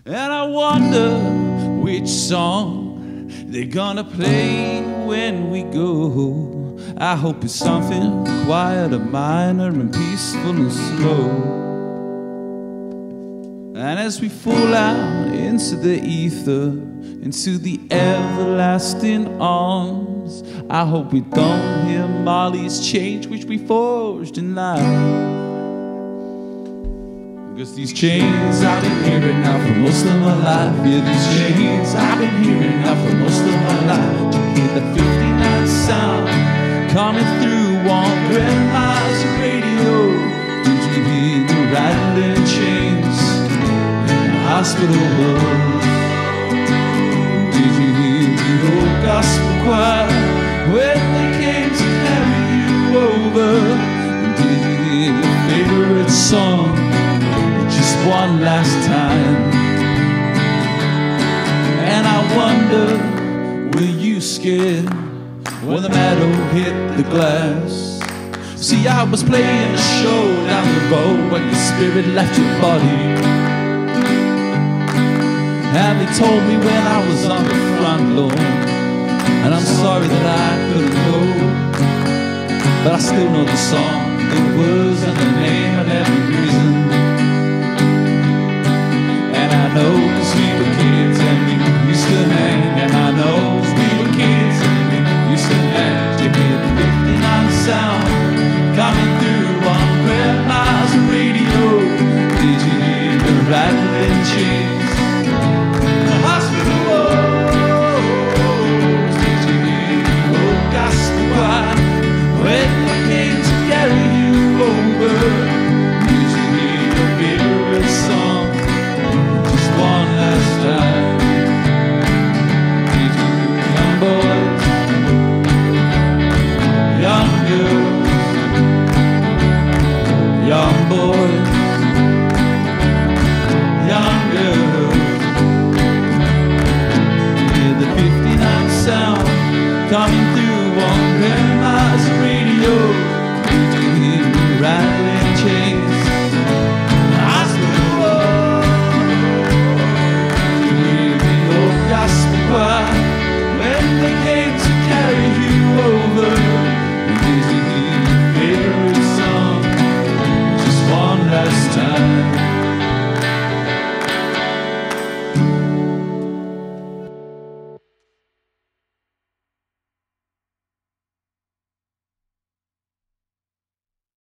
And I wonder which song they're gonna play when we go. I hope it's something quiet and minor and peaceful and slow. And as we fall out into the ether, into the everlasting arms, I hope we don't hear Molly's change which we forged in life. Because these chains I've been hearing now for most of my life. Yeah, these chains I've been hearing now for most of my life. You hear the 59 sound coming through on grandma's radio. Did you hear the rattling chains in the hospital walls? Did you hear the old gospel choir when they came to carry you over? And did you hear your favorite song just one last time? And I wonder, were you scared when the metal hit the glass? See, I was playing a show down the road when your spirit left your body. And they told me when I was on the front lawn, and I'm sorry that I couldn't go, but I still know the song, the words and the name and every reason. And I know 'cause we were kids and we used to hang. And I know 'cause we were kids and we used to hang. You hear the 59 sound coming through on grandma's radio. Did you hear the rattling chains in the hospital walls? Did you hear the old gospel choir when they came to carry you over? Did you hear your favorite song just one last time? Did you hear young boys, young girls, young boys, young girls? Hear the 59 sound coming through on grandma's radio. Did you hear the rattling chains in the hospital walls? Did you hear the old gospel choir when they came to carry you over? And did you hear your favorite song just one last time?